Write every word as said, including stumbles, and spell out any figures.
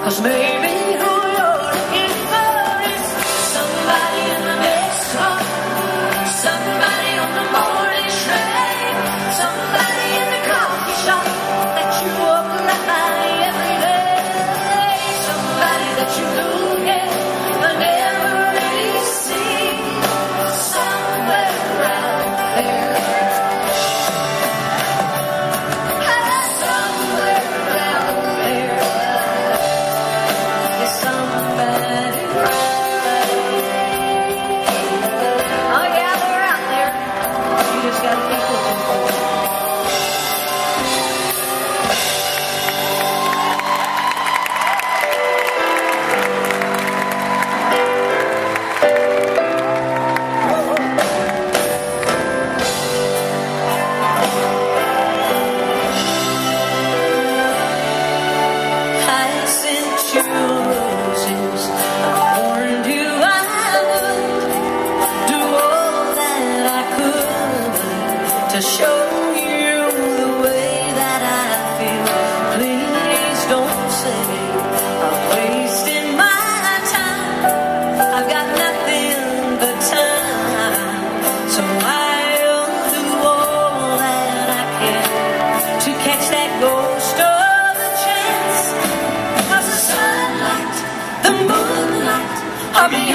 'cause maybe who you're looking for is somebody in the next car, somebody on the morning train, somebody in the coffee shop that you walk right by every day, somebody that you look at but never really see, somewhere around there. To show you the way that I feel, please don't say I'm wasting my time. I've got nothing but time, so I'll do all that I can to catch that ghost of a chance. 'Cause the sunlight, the moonlight are beyond